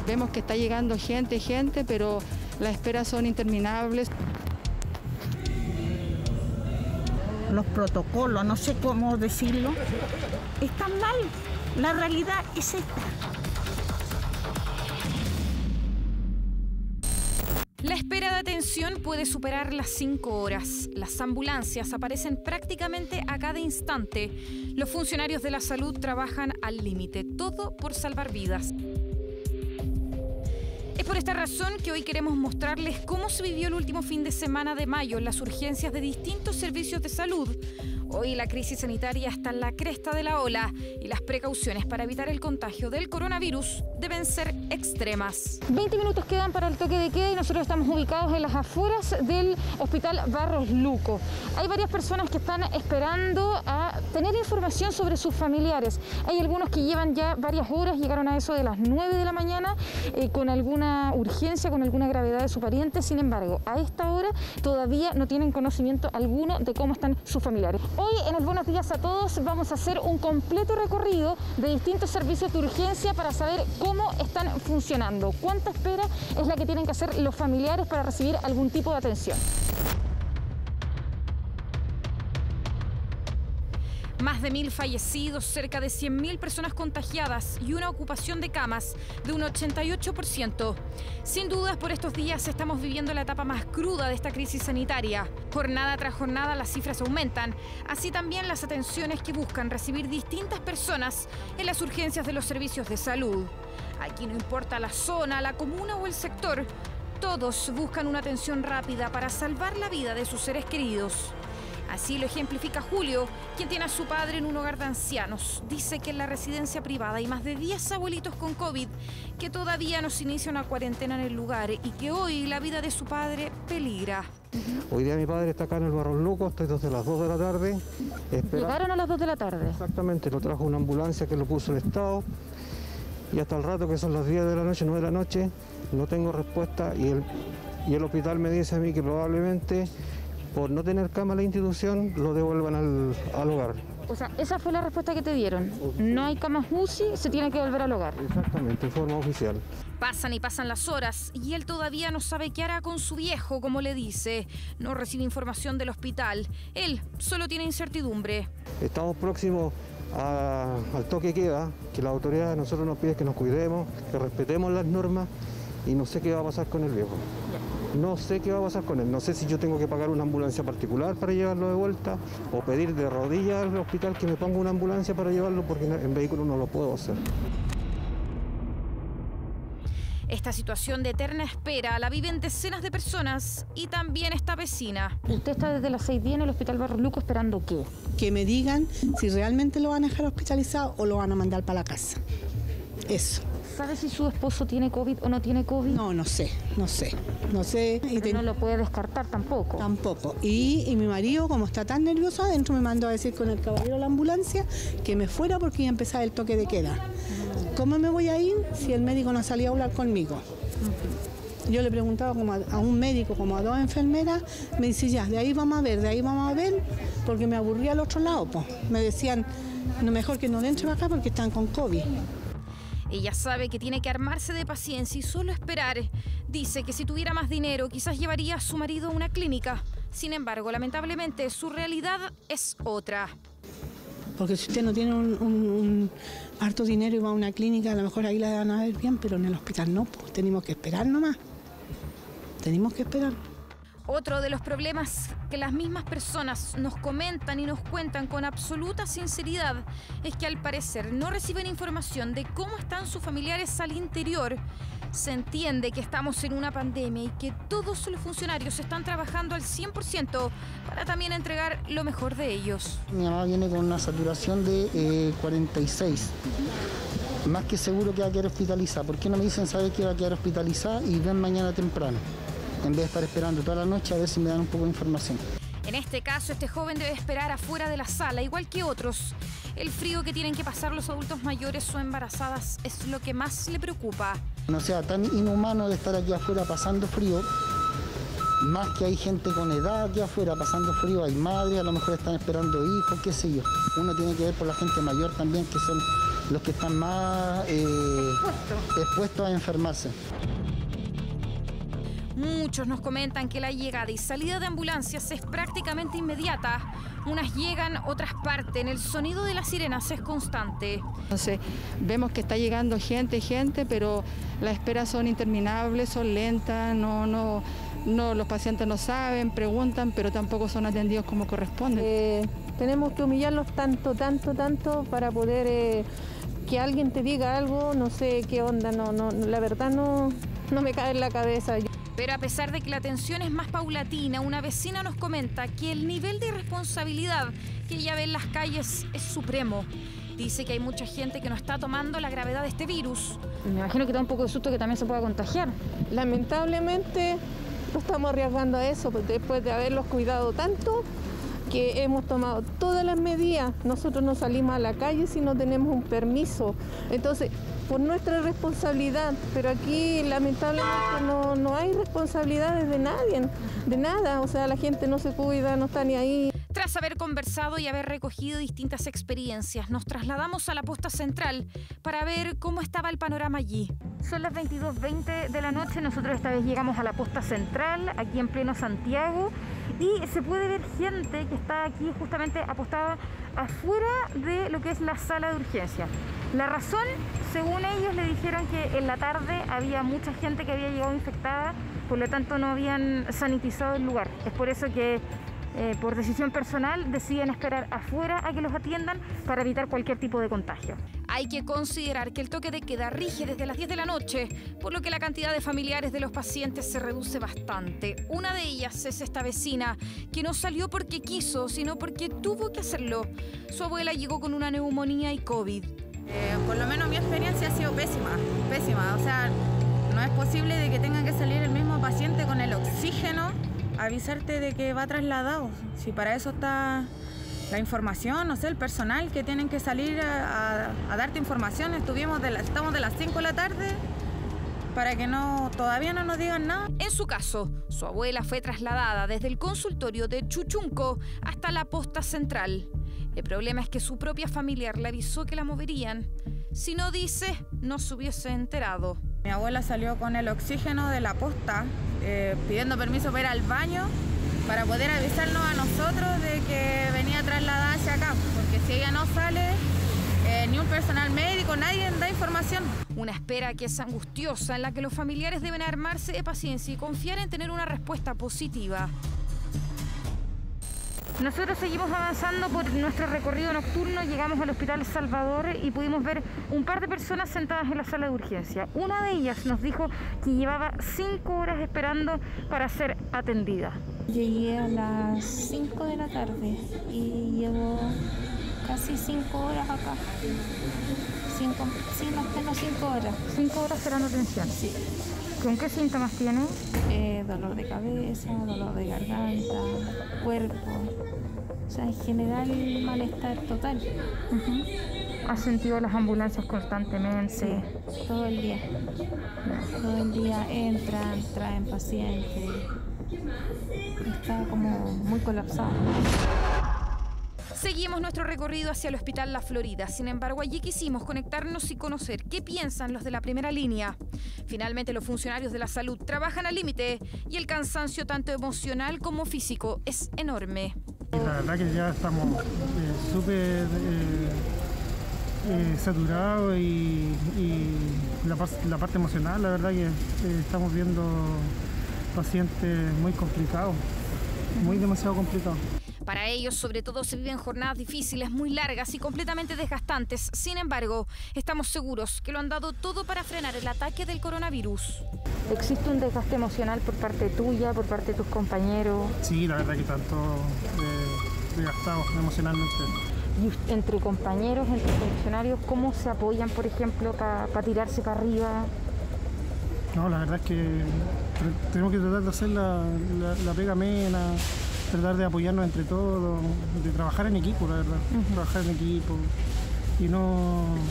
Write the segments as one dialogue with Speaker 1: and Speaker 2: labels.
Speaker 1: Vemos que está llegando gente, pero las esperas son interminables.
Speaker 2: Los protocolos, no sé cómo decirlo, están mal. La realidad es esta.
Speaker 3: La espera de atención puede superar las 5 horas. Las ambulancias aparecen prácticamente a cada instante. Los funcionarios de la salud trabajan al límite, todo por salvar vidas. Es por esta razón que hoy queremos mostrarles cómo se vivió el último fin de semana de mayo en las urgencias de distintos servicios de salud. Hoy la crisis sanitaria está en la cresta de la ola y las precauciones para evitar el contagio del coronavirus deben ser extremas. 20 minutos quedan para el toque de queda y nosotros estamos ubicados en las afueras del Hospital Barros Luco. Hay varias personas que están esperando a tener información sobre sus familiares. Hay algunos que llevan ya varias horas, llegaron a eso de las 9 de la mañana con alguna urgencia, con alguna gravedad de su pariente. Sin embargo, a esta hora todavía no tienen conocimiento alguno de cómo están sus familiares. Hoy en el Buenos Días a Todos vamos a hacer un completo recorrido de distintos servicios de urgencia para saber cómo están funcionando, cuánta espera es la que tienen que hacer los familiares para recibir algún tipo de atención. Más de 1.000 fallecidos, cerca de 100.000 personas contagiadas y una ocupación de camas de un 88%. Sin dudas, por estos días estamos viviendo la etapa más cruda de esta crisis sanitaria. Jornada tras jornada las cifras aumentan, así también las atenciones que buscan recibir distintas personas en las urgencias de los servicios de salud. Aquí no importa la zona, la comuna o el sector, todos buscan una atención rápida para salvar la vida de sus seres queridos. Así lo ejemplifica Julio, quien tiene a su padre en un hogar de ancianos. Dice que en la residencia privada hay más de 10 abuelitos con COVID, que todavía no se inicia una cuarentena en el lugar y que hoy la vida de su padre peligra.
Speaker 4: Hoy día mi padre está acá en el Barros Luco, estoy desde las 2 de la tarde.
Speaker 3: ¿Llegaron a las 2 de la tarde?
Speaker 4: Exactamente, lo trajo una ambulancia que lo puso el Estado y hasta el rato que son las 10 de la noche, 9 de la noche, no tengo respuesta y el hospital me dice a mí que probablemente por no tener cama la institución, lo devuelvan al hogar.
Speaker 3: O sea, esa fue la respuesta que te dieron. No hay camas UCI, se tiene que volver al hogar.
Speaker 4: Exactamente, en forma oficial.
Speaker 3: Pasan y pasan las horas y él todavía no sabe qué hará con su viejo, como le dice. No recibe información del hospital. Él solo tiene incertidumbre.
Speaker 4: Estamos próximos al toque queda, que la autoridad de nosotros nos pide que nos cuidemos, que respetemos las normas y no sé qué va a pasar con el viejo. No sé qué va a pasar con él, no sé si yo tengo que pagar una ambulancia particular para llevarlo de vuelta o pedir de rodillas al hospital que me ponga una ambulancia para llevarlo porque en vehículo no lo puedo hacer.
Speaker 3: Esta situación de eterna espera la viven decenas de personas y también esta vecina. ¿Usted está desde las 6:10 en el Hospital Barros Luco esperando qué?
Speaker 5: Que me digan si realmente lo van a dejar hospitalizado o lo van a mandar para la casa. Eso.
Speaker 3: ¿Sabe si su esposo tiene COVID o no tiene COVID?
Speaker 5: No sé.
Speaker 3: Pero no lo puede descartar tampoco.
Speaker 5: Tampoco. Y mi marido, como está tan nervioso adentro, me mandó a decir con el caballero de la ambulancia que me fuera porque iba a empezar el toque de queda. ¿Cómo me voy a ir si el médico no salía a hablar conmigo? Yo le preguntaba como a un médico, como a 2 enfermeras, me dice ya, de ahí vamos a ver, porque me aburría al otro lado. Pues. Me decían, no, mejor que no entren acá porque están con COVID.
Speaker 3: Ella sabe que tiene que armarse de paciencia y solo esperar. Dice que si tuviera más dinero, quizás llevaría a su marido a una clínica. Sin embargo, lamentablemente, su realidad es otra.
Speaker 5: Porque si usted no tiene un harto dinero y va a una clínica, a lo mejor ahí la van a ver bien, pero en el hospital no, pues tenemos que esperar nomás. Tenemos que esperar.
Speaker 3: Otro de los problemas que las mismas personas nos comentan y nos cuentan con absoluta sinceridad es que al parecer no reciben información de cómo están sus familiares al interior. Se entiende que estamos en una pandemia y que todos los funcionarios están trabajando al 100% para también entregar lo mejor de ellos.
Speaker 6: Mi mamá viene con una saturación de 46. Más que seguro que va a quedar hospitalizada. ¿Por qué no me dicen, sabe que va a quedar hospitalizada y ven mañana temprano? En vez de estar esperando toda la noche a ver si me dan un poco de información.
Speaker 3: En este caso, este joven debe esperar afuera de la sala, igual que otros. El frío que tienen que pasar los adultos mayores o embarazadas es lo que más le preocupa.
Speaker 6: No sea tan inhumano de estar aquí afuera pasando frío, más que hay gente con edad aquí afuera pasando frío, hay madres, a lo mejor están esperando hijos, qué sé yo. Uno tiene que ver por la gente mayor también, que son los que están más expuestos a enfermarse.
Speaker 3: Muchos nos comentan que la llegada y salida de ambulancias es prácticamente inmediata. Unas llegan, otras parten. El sonido de las sirenas es constante.
Speaker 1: Entonces vemos que está llegando gente, pero las esperas son interminables, son lentas, no, los pacientes no saben, preguntan, pero tampoco son atendidos como corresponde.
Speaker 7: Tenemos que humillarlos tanto para poder que alguien te diga algo, no sé qué onda, la verdad no me cae en la cabeza.
Speaker 3: Pero a pesar de que la atención es más paulatina, una vecina nos comenta que el nivel de irresponsabilidad que ella ve en las calles es supremo. Dice que hay mucha gente que no está tomando la gravedad de este virus.
Speaker 8: Me imagino que da un poco de susto que también se pueda contagiar.
Speaker 7: Lamentablemente nos estamos arriesgando a eso, después de haberlos cuidado tanto, que hemos tomado todas las medidas. Nosotros no salimos a la calle si no tenemos un permiso. Entonces, por nuestra responsabilidad, pero aquí lamentablemente no hay responsabilidades de nadie, de nada. O sea, la gente no se cuida, no está ni ahí.
Speaker 3: Tras haber conversado y haber recogido distintas experiencias, nos trasladamos a la posta central para ver cómo estaba el panorama allí. Son las 22:20 de la noche, nosotros esta vez llegamos a la posta central, aquí en pleno Santiago, y se puede ver gente que está aquí justamente apostada afuera de lo que es la sala de urgencia. La razón, según ellos, le dijeron que en la tarde había mucha gente que había llegado infectada, por lo tanto no habían sanitizado el lugar. Es por eso que por decisión personal deciden esperar afuera a que los atiendan para evitar cualquier tipo de contagio. Hay que considerar que el toque de queda rige desde las 10 de la noche, por lo que la cantidad de familiares de los pacientes se reduce bastante. Una de ellas es esta vecina, que no salió porque quiso, sino porque tuvo que hacerlo. Su abuela llegó con una neumonía y COVID.
Speaker 9: Por lo menos mi experiencia ha sido pésima. O sea, no es posible de que tenga que salir el mismo paciente con el oxígeno, avisarte de que va trasladado. Si para eso está la información, no sé, el personal que tienen que salir a darte información. Estamos de las 5 de la tarde para que todavía no nos digan nada.
Speaker 3: En su caso, su abuela fue trasladada desde el consultorio de Chuchunco hasta la posta central. El problema es que su propia familiar le avisó que la moverían. Si no dice, no se hubiese enterado.
Speaker 9: Mi abuela salió con el oxígeno de la posta, pidiendo permiso para ir al baño para poder avisarnos a nosotros de que venía trasladada hacia acá, porque si ella no sale, ni un personal médico, nadie da información.
Speaker 3: Una espera que es angustiosa, en la que los familiares deben armarse de paciencia y confiar en tener una respuesta positiva. Nosotros seguimos avanzando por nuestro recorrido nocturno, llegamos al Hospital Salvador y pudimos ver un par de personas sentadas en la sala de urgencia. Una de ellas nos dijo que llevaba 5 horas esperando para ser atendida.
Speaker 10: Llegué a las 5 de la tarde y llevo casi 5 horas acá. Sí, más o menos 5 horas.
Speaker 3: 5 horas esperando atención.
Speaker 10: Sí.
Speaker 3: ¿Con qué síntomas tiene?
Speaker 10: Dolor de cabeza, dolor de garganta, cuerpo. O sea, en general malestar total.
Speaker 3: ¿Has sentido las ambulancias constantemente?
Speaker 10: Sí, todo el día. Todo el día entran, traen pacientes. Está como muy colapsado.
Speaker 3: Seguimos nuestro recorrido hacia el Hospital La Florida. Sin embargo, allí quisimos conectarnos y conocer qué piensan los de la primera línea. Finalmente, los funcionarios de la salud trabajan al límite y el cansancio tanto emocional como físico es enorme.
Speaker 11: La verdad que ya estamos súper saturados y la parte emocional, la verdad que estamos viendo pacientes muy complicados, demasiado complicados.
Speaker 3: Para ellos, sobre todo, se viven jornadas difíciles, muy largas y completamente desgastantes. Sin embargo, estamos seguros que lo han dado todo para frenar el ataque del coronavirus. ¿Existe un desgaste emocional por parte tuya, por parte de tus compañeros?
Speaker 11: Sí, la verdad que tanto desgastados emocionalmente.
Speaker 8: Y entre compañeros, entre funcionarios, ¿cómo se apoyan, por ejemplo, para tirarse para arriba?
Speaker 11: No, la verdad es que tenemos que tratar de hacer la pega amena, tratar de apoyarnos entre todos, de trabajar en equipo, la verdad. Trabajar en equipo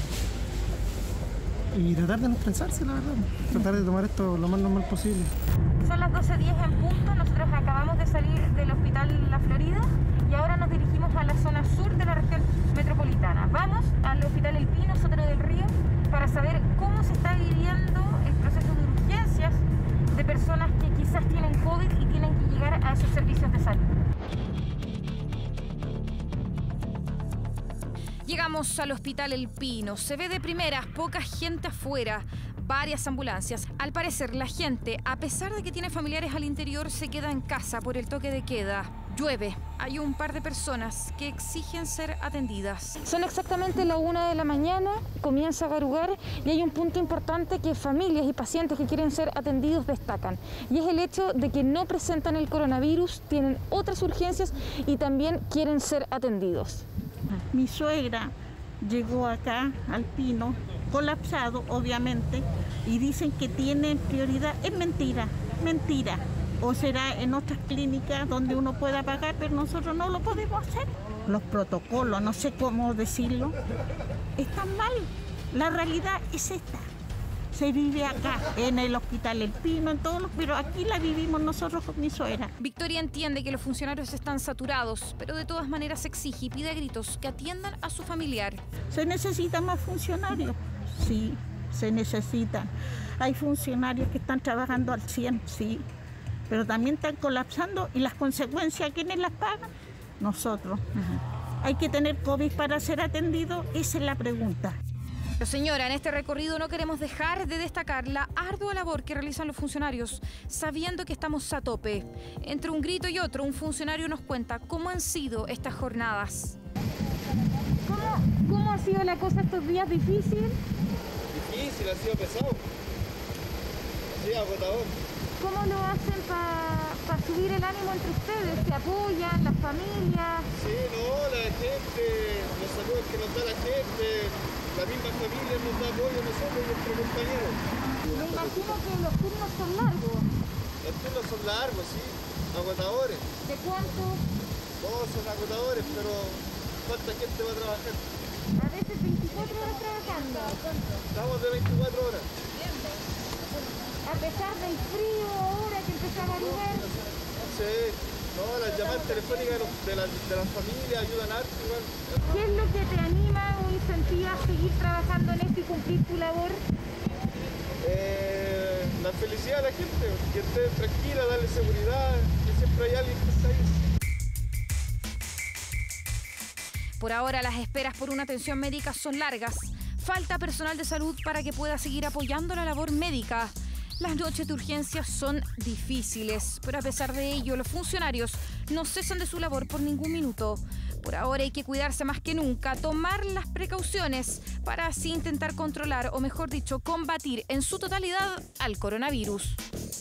Speaker 11: y tratar de no estresarse, la verdad. Tratar de tomar esto lo más normal posible.
Speaker 3: Son las 12:10 en punto. Nosotros acabamos de salir del Hospital La Florida y ahora nos dirigimos a la zona sur de la región metropolitana. Vamos al Hospital El Pino, Sótano del Río, para saber cómo se está viviendo el proceso de urgencias de personas que quizás tienen COVID y tienen que llegar a esos servicios de salud. Llegamos al Hospital El Pino. Se ve de primeras poca gente afuera, varias ambulancias. Al parecer, la gente, a pesar de que tiene familiares al interior, se queda en casa por el toque de queda. Llueve. Hay un par de personas que exigen ser atendidas. Son exactamente la 1 de la mañana, comienza a garugar y hay un punto importante que familias y pacientes que quieren ser atendidos destacan. Y es el hecho de que no presentan el coronavirus, tienen otras urgencias y también quieren ser atendidos.
Speaker 2: Mi suegra llegó acá al Pino, colapsado obviamente, y dicen que tienen prioridad. Es mentira, mentira. O será en otras clínicas donde uno pueda pagar, pero nosotros no lo podemos hacer. Los protocolos, no sé cómo decirlo, están mal. La realidad es esta. Se vive acá, en el Hospital El Pino, en todos los, pero aquí la vivimos nosotros con mi suegra.
Speaker 3: Victoria entiende que los funcionarios están saturados, pero de todas maneras exige y pide a gritos que atiendan a su familiar.
Speaker 2: ¿Se necesitan más funcionarios? Sí, se necesitan. Hay funcionarios que están trabajando al 100, sí, pero también están colapsando y las consecuencias, ¿quiénes las pagan? Nosotros. ¿Hay que tener COVID para ser atendido? Esa es la pregunta.
Speaker 3: Pero señora, en este recorrido no queremos dejar de destacar la ardua labor que realizan los funcionarios, sabiendo que estamos a tope. Entre un grito y otro, un funcionario nos cuenta cómo han sido estas jornadas. ¿Cómo ha sido la cosa estos días? ¿Difícil?
Speaker 12: Difícil, ha sido pesado. Sí, agotador.
Speaker 3: ¿Cómo lo hacen para subir el ánimo entre ustedes? ¿Se apoyan, las familias?
Speaker 12: Sí, no, la gente, los saludos que nos da la gente, la misma familia nos da apoyo a nosotros y nuestros compañeros.
Speaker 3: Me imagino que los turnos son largos.
Speaker 12: Los turnos son largos, sí, agotadores.
Speaker 3: ¿De cuánto?
Speaker 12: Todos son agotadores, pero ¿cuánta gente va a trabajar?
Speaker 3: A veces 24 horas trabajando.
Speaker 12: Estamos de 24 horas.
Speaker 3: A pesar del frío ahora que empezaba a llover.
Speaker 12: Sí, no, las llamadas telefónicas de las familias ayudan harto igual.
Speaker 3: ¿Qué es lo que te anima o incentiva a seguir trabajando en esto y cumplir tu labor?
Speaker 12: La felicidad de la gente, que esté tranquila, darle seguridad, que siempre hay alguien que está ahí.
Speaker 3: Por ahora las esperas por una atención médica son largas. Falta personal de salud para que pueda seguir apoyando la labor médica. Las noches de urgencias son difíciles, pero a pesar de ello, los funcionarios no cesan de su labor por ningún minuto. Por ahora hay que cuidarse más que nunca, tomar las precauciones para así intentar controlar, o mejor dicho, combatir en su totalidad al coronavirus.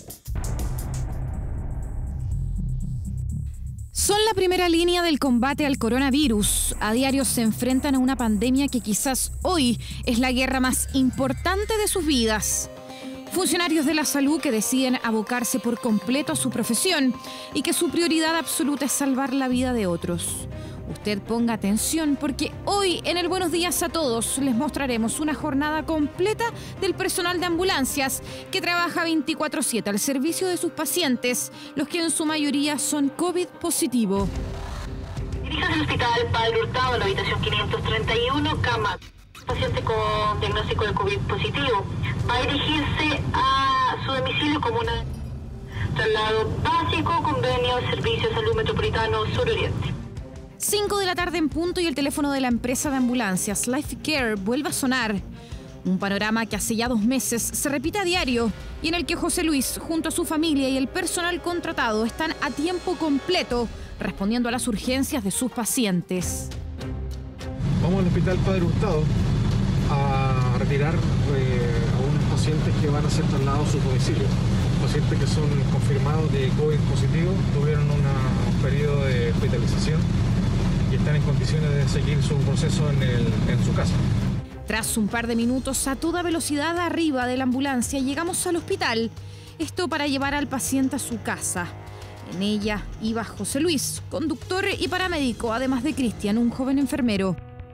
Speaker 3: Son la primera línea del combate al coronavirus. A diario se enfrentan a una pandemia que quizás hoy es la guerra más importante de sus vidas. Funcionarios de la salud que deciden abocarse por completo a su profesión y que su prioridad absoluta es salvar la vida de otros. Usted ponga atención porque hoy en el Buenos Días a Todos les mostraremos una jornada completa del personal de ambulancias que trabaja 24/7 al servicio de sus pacientes, los que en su mayoría son COVID positivo.
Speaker 13: Dirige al Hospital Padre Hurtado, en la habitación 531, cama. Paciente con diagnóstico de COVID positivo va a dirigirse a su domicilio como un traslado básico, convenio, Servicio de Salud Metropolitano Sur Oriente.
Speaker 3: 5 de la tarde en punto y el teléfono de la empresa de ambulancias Life Care vuelve a sonar. Un panorama que hace ya 2 meses se repite a diario y en el que José Luis, junto a su familia y el personal contratado, están a tiempo completo respondiendo a las urgencias de sus pacientes.
Speaker 14: Vamos al Hospital Padre Hurtado a retirar a unos pacientes que van a ser trasladados a su domicilio. Pacientes que son confirmados de COVID positivo, tuvieron un periodo de hospitalización y están en condiciones de seguir su proceso en su casa.
Speaker 3: Tras un par de minutos a toda velocidad arriba de la ambulancia, llegamos al hospital. Esto para llevar al paciente a su casa. En ella iba José Luis, conductor y paramédico, además de Cristian, un joven enfermero.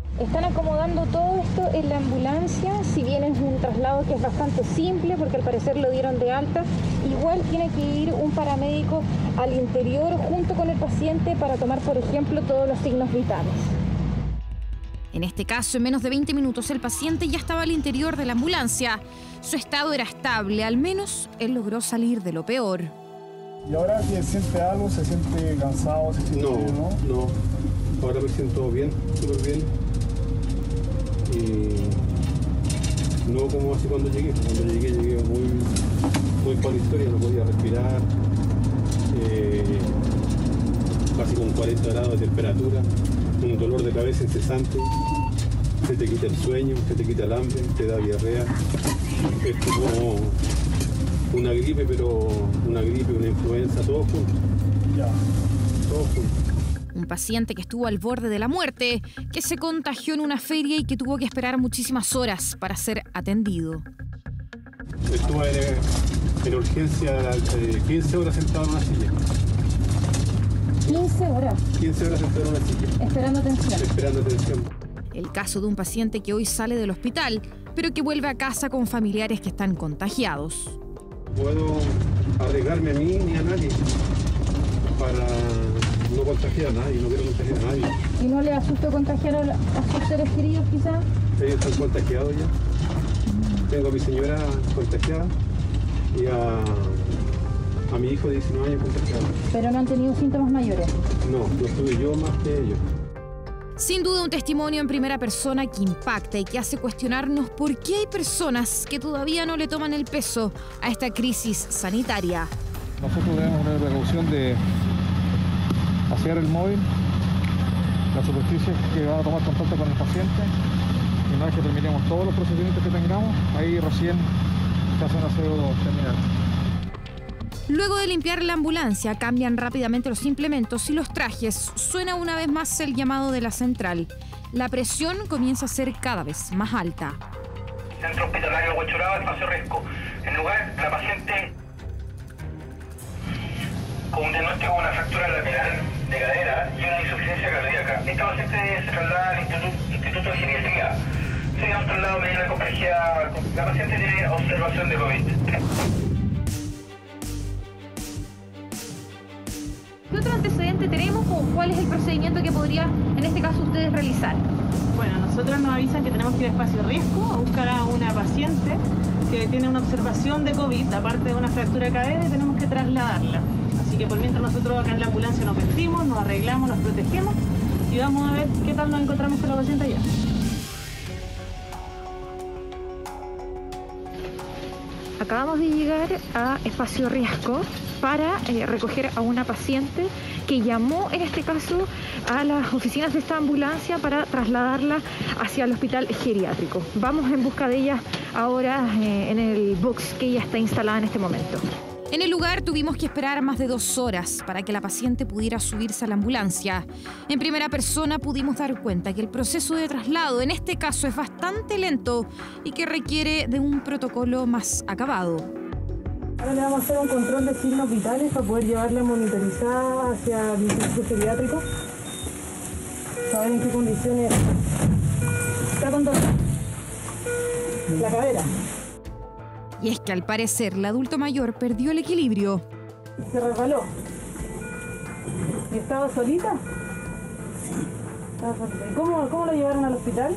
Speaker 8: Están acomodando todo esto en la ambulancia, si bien es un traslado que es bastante simple porque al parecer lo dieron de alta, igual tiene que ir un paramédico al interior junto con el paciente para tomar, por ejemplo, todos los signos vitales.
Speaker 3: En este caso, en menos de 20 minutos, el paciente ya estaba al interior de la ambulancia. Su estado era estable, al menos él logró salir de lo peor.
Speaker 15: ¿Y ahora se siente algo? ¿Se siente cansado? ¿Se siente,
Speaker 16: no. Ahora me siento bien, súper bien. Y no como así cuando llegué. Cuando llegué muy con historia, no podía respirar. Casi con 40 grados de temperatura, un dolor de cabeza incesante. Se te quita el sueño, se te quita el hambre, te da diarrea. Es como una gripe, pero una influenza, todo junto. Todo junto.
Speaker 3: Un paciente que estuvo al borde de la muerte, que se contagió en una feria y que tuvo que esperar muchísimas horas para ser atendido.
Speaker 16: Estuve en urgencia 15 horas sentado en una silla.
Speaker 8: 15 horas.
Speaker 16: 15 horas sentado en una silla.
Speaker 8: Esperando atención.
Speaker 16: Esperando atención.
Speaker 3: El caso de un paciente que hoy sale del hospital, pero que vuelve a casa con familiares que están contagiados.
Speaker 16: Puedo arriesgarme a mí ni a nadie para no contagiar a nadie, no quiero contagiar a nadie.
Speaker 8: ¿Y no le asusta contagiar a sus seres queridos quizás?
Speaker 16: Ellos están contagiados ya. Tengo a mi señora contagiada y a mi hijo de 19 años contagiado.
Speaker 8: ¿Pero no han tenido síntomas mayores?
Speaker 16: No estuve yo más que ellos.
Speaker 3: Sin duda un testimonio en primera persona que impacta y que hace cuestionarnos por qué hay personas que todavía no le toman el peso a esta crisis sanitaria.
Speaker 14: Nosotros debemos tener la precaución de vaciar el móvil, la superficie que va a tomar contacto con el paciente, y una vez que terminemos todos los procedimientos que tengamos, ahí recién se hace un aseo terminal.
Speaker 3: Luego de limpiar la ambulancia, cambian rápidamente los implementos y los trajes. Suena una vez más el llamado de la central. La presión comienza a ser cada vez más alta.
Speaker 17: Centro Hospitalario Huachuraba, espacio riesgo. En lugar, la paciente con un diagnóstico de una fractura lateral de cadera y una insuficiencia cardíaca. Esta paciente se traslada al Instituto de Geriatría. Sería un traslado de medida de complejidad. La paciente tiene observación de COVID.
Speaker 3: ¿Qué otro antecedente tenemos o cuál es el procedimiento que podría, en este caso, ustedes realizar?
Speaker 18: Bueno, nosotros nos avisan que tenemos que ir a espacio riesgo a buscar a una paciente que tiene una observación de COVID, aparte de una fractura de cadera, y tenemos que trasladarla. Así que por mientras nosotros acá en la ambulancia nos vestimos, nos arreglamos, nos protegemos y vamos a ver qué tal nos encontramos con la paciente allá.
Speaker 8: Acabamos de llegar a espacio riesgo para recoger a una paciente que llamó, en este caso, a las oficinas de esta ambulancia para trasladarla hacia el hospital geriátrico. Vamos en busca de ella ahora en el box que ella está instalada en este momento.
Speaker 3: En el lugar tuvimos que esperar más de 2 horas para que la paciente pudiera subirse a la ambulancia. En primera persona pudimos dar cuenta que el proceso de traslado en este caso es bastante lento y que requiere de un protocolo más acabado.
Speaker 18: Ahora le vamos a hacer un control de signos vitales para poder llevarla monitorizada hacia el instituto geriátrico. Saber en qué condiciones está con dolor. La cadera.
Speaker 3: Y es que al parecer el adulto mayor perdió el equilibrio.
Speaker 18: Se resbaló. ¿Y estaba solita? Estaba solita. ¿Y cómo la llevaron al hospital?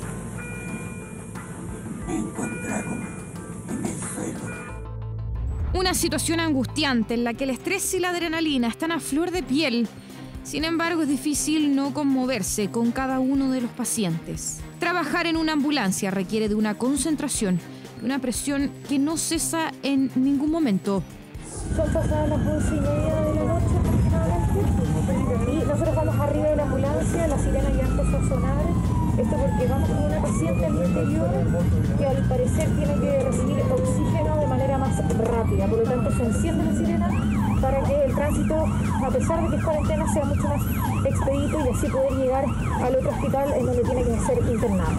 Speaker 19: Me encontraron en el suelo.
Speaker 3: Una situación angustiante en la que el estrés y la adrenalina están a flor de piel. Sin embargo, es difícil no conmoverse con cada uno de los pacientes. Trabajar en una ambulancia requiere de una concentración y una presión que no cesa en ningún momento.
Speaker 8: Son pasadas las 11:30 de la noche aproximadamente y nosotros vamos arriba de la ambulancia, la sirena ya empezó a sonar. Esto porque vamos con una paciente al interior que al parecer tiene que recibir oxígeno de manera más rápida. Por lo tanto, se enciende la sirena para que el tránsito, a pesar de que es cuarentena, sea mucho más expedito y así poder llegar al otro hospital en donde tiene que ser internado.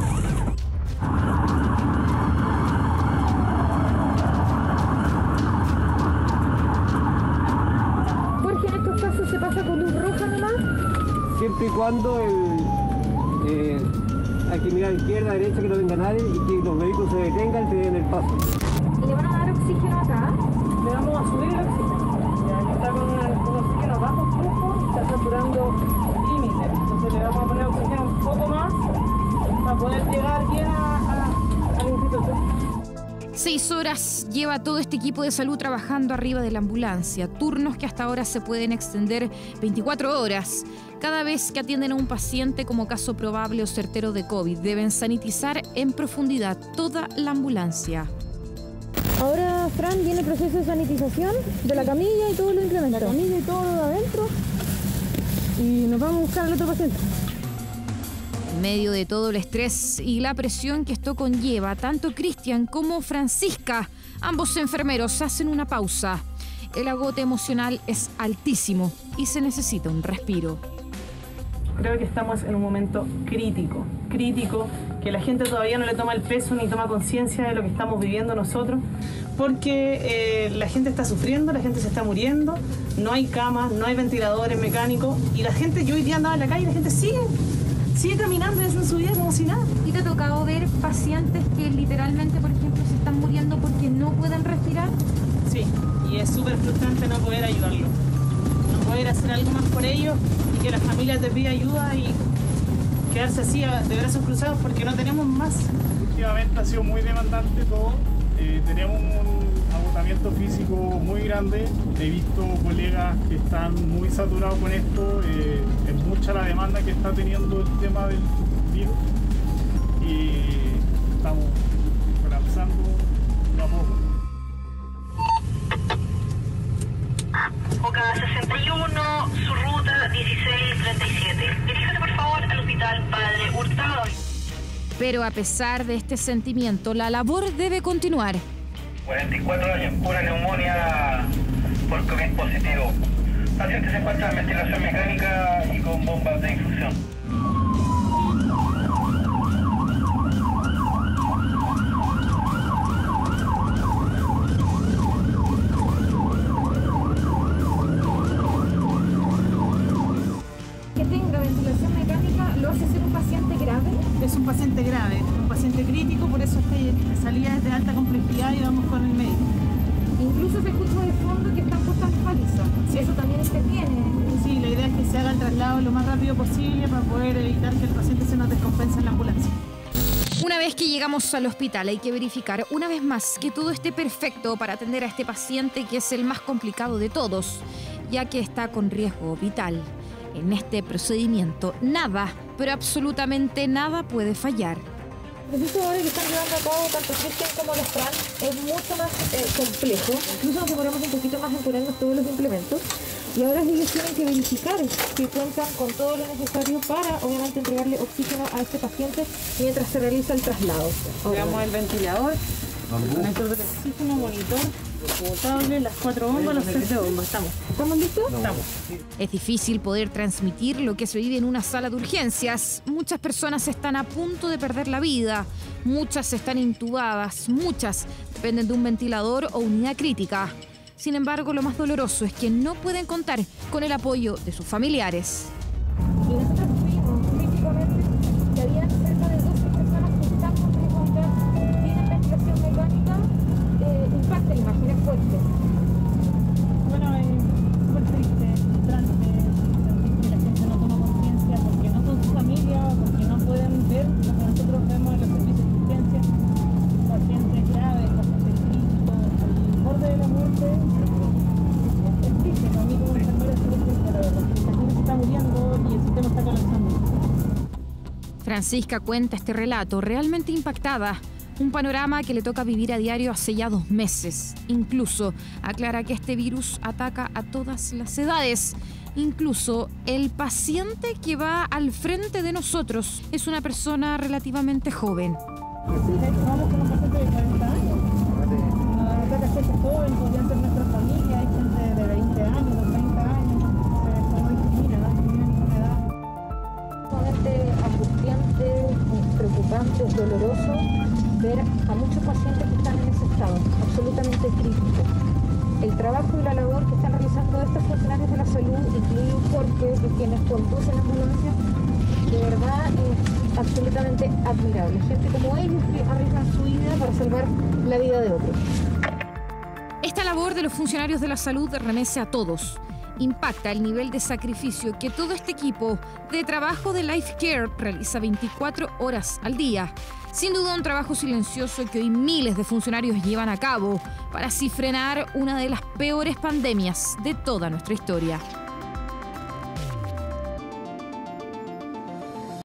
Speaker 8: Jorge, en estos casos se pasa con luz roja nomás.
Speaker 20: Siempre y cuando hay que mirar izquierda, derecha, que no venga nadie y que los vehículos se detengan y te den el paso.
Speaker 8: ¿Y le van a dar oxígeno acá?
Speaker 18: Le vamos a subir el oxígeno. Ya está con un oxígeno bajo flujo y está saturando límite. Entonces le vamos a poner oxígeno un poco más para poder llegar bien al instituto.
Speaker 3: 6 horas lleva todo este equipo de salud trabajando arriba de la ambulancia, turnos que hasta ahora se pueden extender 24 horas. Cada vez que atienden a un paciente como caso probable o certero de COVID, deben sanitizar en profundidad toda la ambulancia.
Speaker 8: Ahora, Fran, viene el proceso de sanitización de la camilla y todo lo implementado. La camilla y todo lo de adentro. Y nos vamos a buscar al otro paciente.
Speaker 3: En medio de todo el estrés y la presión que esto conlleva, tanto Cristian como Francisca, ambos enfermeros, hacen una pausa. El agote emocional es altísimo y se necesita un respiro.
Speaker 18: Creo que estamos en un momento crítico, que la gente todavía no le toma el peso ni toma conciencia de lo que estamos viviendo nosotros, porque la gente está sufriendo, la gente se está muriendo, no hay camas, no hay ventiladores mecánicos, y la gente, yo hoy día andaba en la calle y la gente sigue caminando en su vida como si nada.
Speaker 3: ¿Y te ha tocado ver pacientes que literalmente, por ejemplo, se están muriendo porque no pueden respirar?
Speaker 18: Sí, y es súper frustrante no poder ayudarlos, no poder hacer algo más por ellos y que la familia te pida ayuda y quedarse así de brazos cruzados porque no tenemos más.
Speaker 15: Últimamente ha sido muy demandante todo, tenemos un agotamiento físico muy grande, he visto colegas que están muy saturados con esto, es mucha la demanda que está teniendo el tema del virus y estamos colapsando a poco.
Speaker 13: Boca 61, su ruta 1637. Diríjase por favor al Hospital Padre Hurtado.
Speaker 3: Pero a pesar de este sentimiento, la labor debe continuar.
Speaker 17: 44 años, pura neumonía por COVID positivo. Paciente se encuentra en ventilación mecánica y con bombas de infusión.
Speaker 8: Que tenga ventilación mecánica lo hace ser un paciente grave.
Speaker 18: Es un paciente grave, un paciente crítico, por eso salía de alta complejidad y vamos con el médico.
Speaker 8: Incluso se escucha de fondo que están puestas palizas. Sí. Eso también interviene.
Speaker 18: Sí, la idea es que se haga el traslado lo más rápido posible para poder evitar que el paciente se nos descompense en la ambulancia.
Speaker 3: Una vez que llegamos al hospital hay que verificar una vez más que todo esté perfecto para atender a este paciente que es el más complicado de todos, ya que está con riesgo vital. En este procedimiento nada, pero absolutamente nada puede fallar.
Speaker 8: El proceso ahora que están llevando a cabo tanto Cristian como los Fran es mucho más complejo. Incluso nos demoramos un poquito más en ponernos todos los implementos. Y ahora ellos tienen que verificar que cuentan con todo lo necesario para, obviamente, entregarle oxígeno a este paciente mientras se realiza el traslado.
Speaker 18: Veamos el ventilador, monitor de oxígeno, monitor potable, las 4 bombas, los 7 bombas. ¿Estamos listos? Estamos.
Speaker 3: Es difícil poder transmitir lo que se vive en una sala de urgencias. Muchas personas están a punto de perder la vida. Muchas están intubadas. Muchas dependen de un ventilador o unidad crítica. Sin embargo, lo más doloroso es que no pueden contar con el apoyo de sus familiares.
Speaker 8: Y nosotros vimos críticamente que había cerca de 12 personas que están con riesgo vital, tienen ventilación mecánica, impacta la imagen, es fuerte.
Speaker 18: Bueno, es súper triste, frustrante, que la gente no toma conciencia porque no son su familia, porque no pueden ver lo que nosotros vemos en los servicios de urgencia, pacientes graves, pacientes críticos, al borde de la muerte. Es triste, a mí como enfermera es súper triste, la verdad. La gente se está muriendo y el sistema está colapsando.
Speaker 3: Francisca cuenta este relato realmente impactada. Un panorama que le toca vivir a diario hace ya 2 meses. Incluso aclara que este virus ataca a todas las edades. Incluso el paciente que va al frente de nosotros es una persona relativamente joven.
Speaker 18: Vamos con un paciente de 40 años. Nos ataca gente joven, podrían ser nuestra familia, hay gente de 20 años, de 30 años. No discrimina ninguna edad.
Speaker 8: Sumamente angustiante, preocupante, doloroso ver a muchos pacientes que están en ese estado, absolutamente crítico. El trabajo y la labor que están realizando estos funcionarios de la salud, incluidos porque quienes conducen la ambulancia, de verdad absolutamente admirable. Gente como ellos que arriesgan su vida para salvar la vida de otros.
Speaker 3: Esta labor de los funcionarios de la salud remece a todos. Impacta el nivel de sacrificio que todo este equipo de trabajo de Life Care realiza 24 horas al día. Sin duda un trabajo silencioso que hoy miles de funcionarios llevan a cabo para así frenar una de las peores pandemias de toda nuestra historia.